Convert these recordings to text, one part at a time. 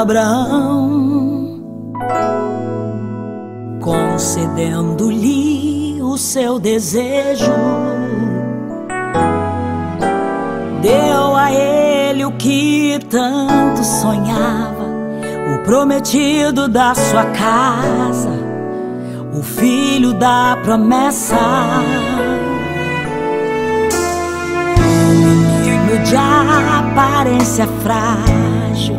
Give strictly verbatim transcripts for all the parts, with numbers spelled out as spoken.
Abraão, concedendo-lhe o seu desejo, deu a ele o que tanto sonhava, o prometido da sua casa, o filho da promessa. Um menino de aparência frágil,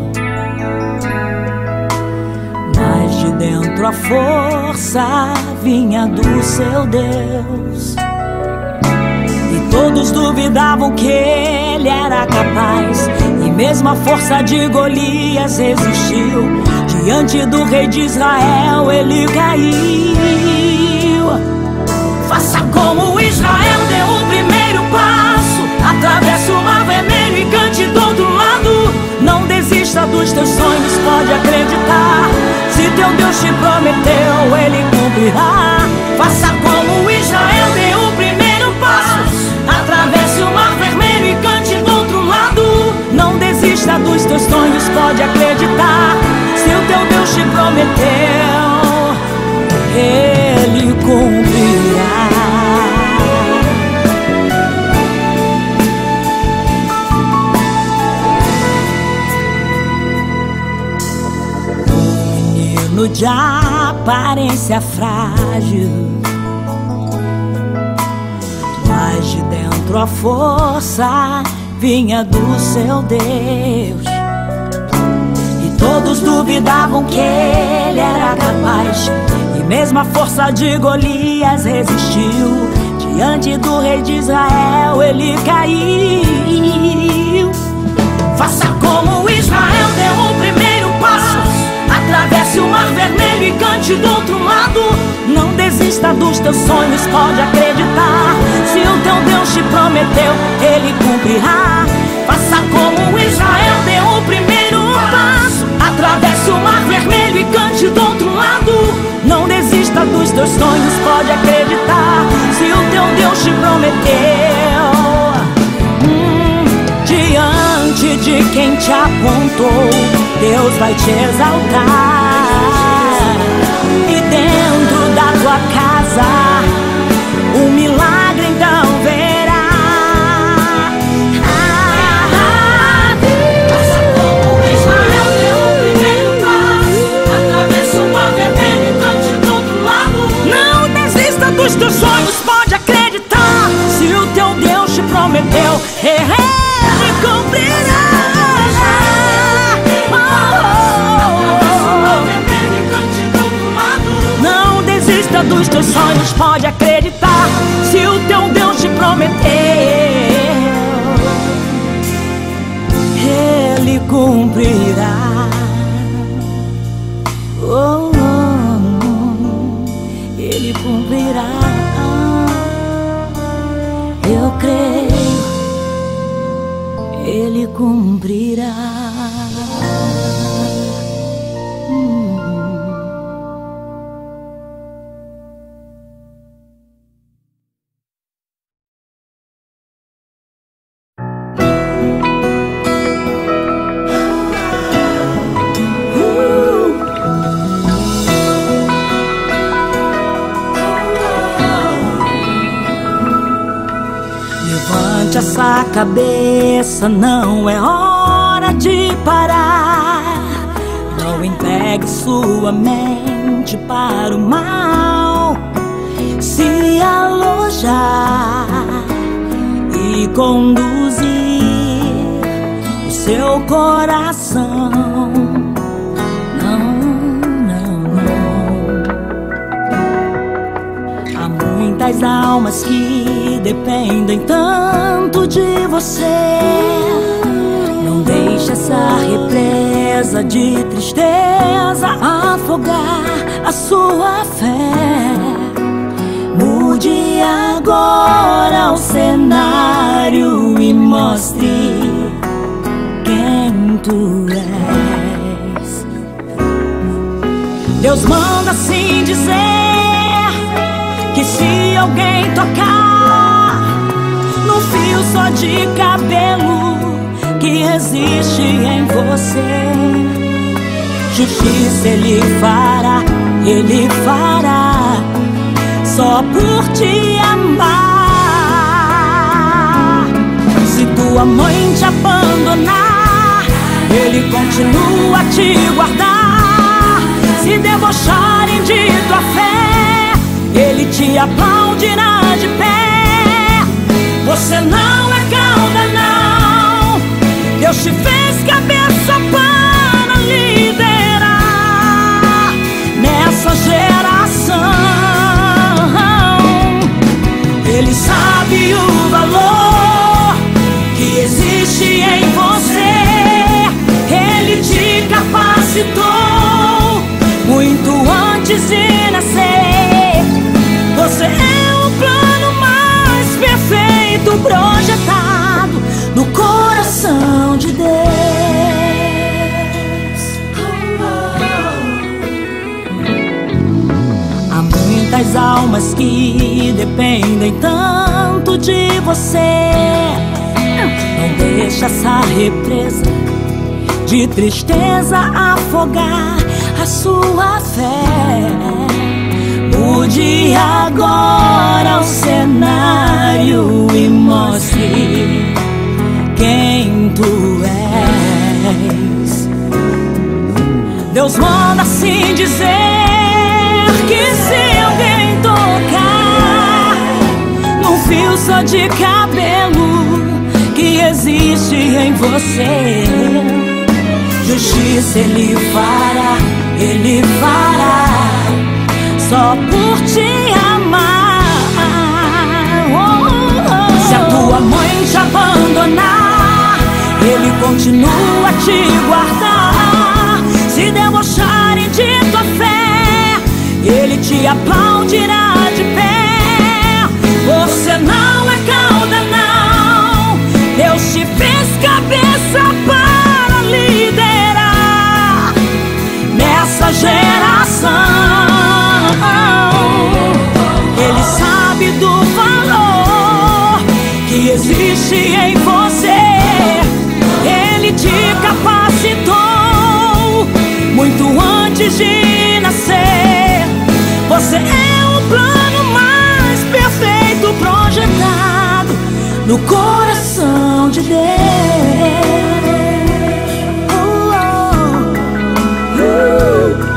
mas de dentro a força vinha do seu Deus. E todos duvidavam que ele era capaz, e mesmo a força de Golias resistiu. Diante do rei de Israel ele caiu. Faça como Israel, deu o primeiro passo, atravesse o mar vermelho e cante do outro lado. Não desista dos teus sonhos, pode acreditar. Se teu Deus te prometeu, ele cumprirá. Faça como Israel, dê o primeiro passo, atravesse o mar vermelho e cante do outro lado. Não desista dos teus sonhos, pode acreditar. Se o teu Deus te prometeu, ele cumprirá. De aparência frágil, mas de dentro a força vinha do seu Deus. E todos duvidavam que ele era capaz, e mesmo a força de Golias resistiu. Diante do rei de Israel ele caiu. Faça como Israel, deu o primeiro passo, atravesse o mar vermelho e cante do outro lado. Não desista dos teus sonhos, pode acreditar. Se o teu Deus te prometeu, ele cumprirá. Faça como Israel, dê o primeiro passo, atravesse o mar vermelho e cante do outro lado. Não desista dos teus sonhos, pode acreditar. Se o teu Deus te prometeu, hum, diante de quem te apontou, Deus vai te exaltar. E dentro da tua casa um milagre então verá. Ah, faça como Israel, deu o primeiro passo, atravesse o mar vermelho e cante do outro lado. Não desista dos teus sonhos, pode acreditar. Se o teu Deus te prometeu, ele cumprirá. Dos teus sonhos, pode acreditar. Se o teu Deus te prometeu, ele cumprirá. Oh, oh, oh, ele cumprirá. Eu creio, ele cumprirá. Essa cabeça, não é hora de parar. Não entregue sua mente para o mal. Se alojar e conduzir o seu coração. Não, não, não. Há muitas almas que dependem tanto de você. Não deixe essa represa de tristeza afogar a sua fé. Mude agora o cenário e mostre quem tu és. Deus manda assim dizer que se alguém tocar no fio só de cabelo que existe em você, justiça Ele fará, Ele fará, só por te amar. Se tua mãe te abandonar, Ele continua a te guardar. Se debocharem de tua fé, Ele te aplaudirá de pé. Você não é cauda, não. Deus te fez cabeça para liderar nessa geração. Ele sabe o valor que existe em você. Ele te capacitou muito antes de nascer. Você é o plano mais perfeito projetado no coração de Deus. Há muitas almas que dependem tanto de você. Não deixa essa represa de tristeza afogar a sua fé. Mude agora o cenário e mostre quem tu és. Deus manda assim dizer que se alguém tocar num fio só de cabelo que existe em você, justiça Ele fará, Ele fará, só por te amar. Oh, oh, oh. Se a tua mãe te abandonar, Ele continua a te guardar. Se debocharem de tua fé, Ele te aplaudirá de pé. Você não é cauda, não. Deus te fez cabeça para liderar nessa geração. Ele sabe do valor que existe em você. Ele te capacitou muito antes de nascer. Você é o plano mais perfeito projetado no coração de Deus. Oh, oh. Uh.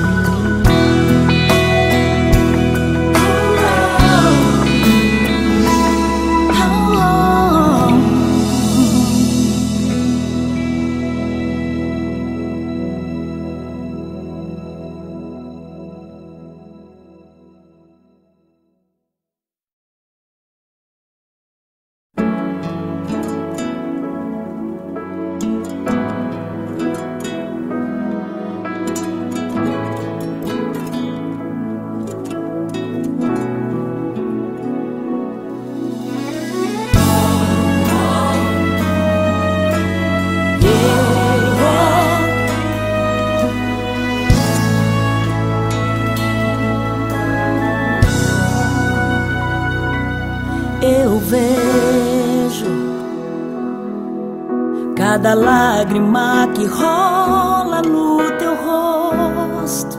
Eu vejo cada lágrima que rola no teu rosto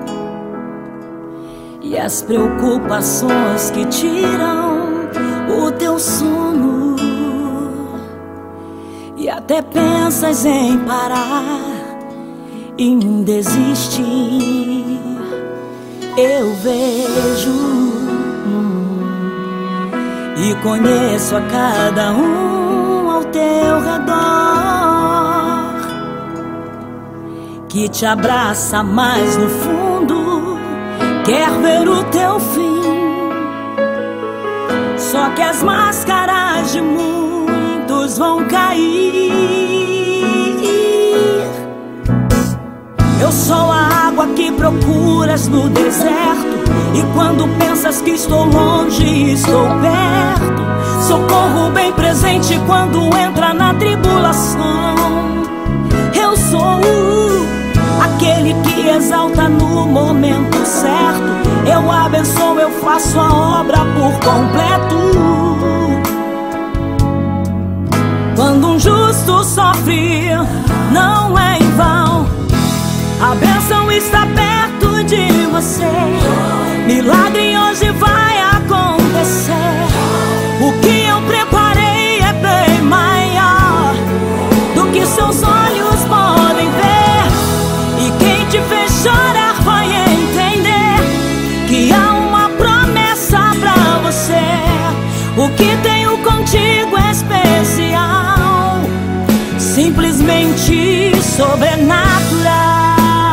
e as preocupações que tiram o teu sono, e até pensas em parar, em desistir. Eu vejo e conheço a cada um ao teu redor que te abraça, mas no fundo quer ver o teu fim. Só que as máscaras de muitos vão cair. Eu sou a água que procuras no deserto, e quando pensas que estou longe, estou perto. Socorro bem presente quando entra na tribulação. Eu sou aquele que exalta no momento certo. Eu abençoo, eu faço a obra por completo. Quando um justo sofre, não é em vão. A milagre hoje vai acontecer. O que eu preparei é bem maior do que seus olhos podem ver. E quem te fez chorar vai entender que há uma promessa pra você. O que tenho contigo é especial, simplesmente sobrenatural.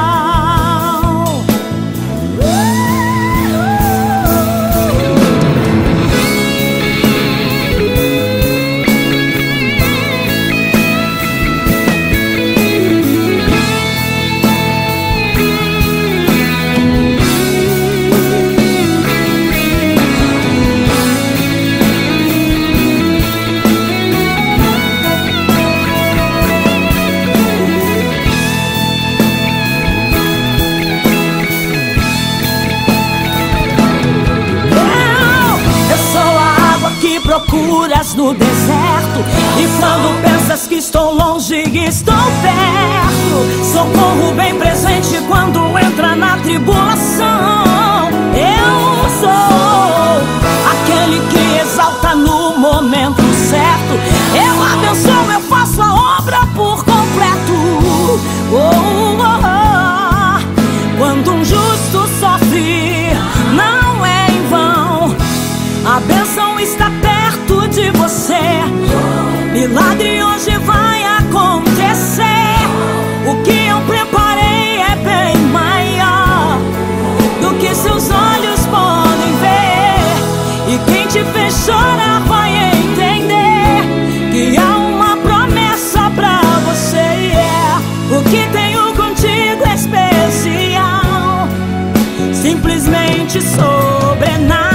Procuras no deserto, e quando pensas que estou longe, estou perto. Socorro bem presente quando entra na tribulação. Eu sou aquele que exalta no momento certo. Eu abençoo, eu faço a obra por completo. Oh, oh, oh. Quando um justo sofre, não é em vão. A bênção está perto de você. Milagre hoje vai acontecer. O que eu preparei é bem maior do que seus olhos podem ver. E quem te fez chorar vai entender que há uma promessa pra você. Yeah. O que tenho contigo é especial, simplesmente sobrenatural.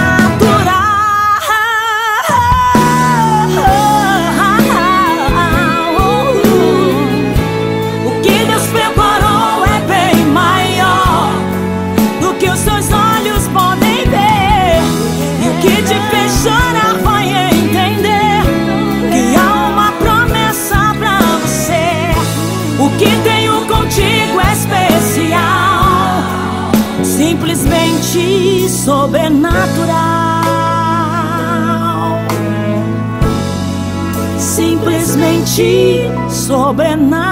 Chorar vai entender que há uma promessa pra você. O que tenho contigo é especial, simplesmente sobrenatural. Simplesmente sobrenatural.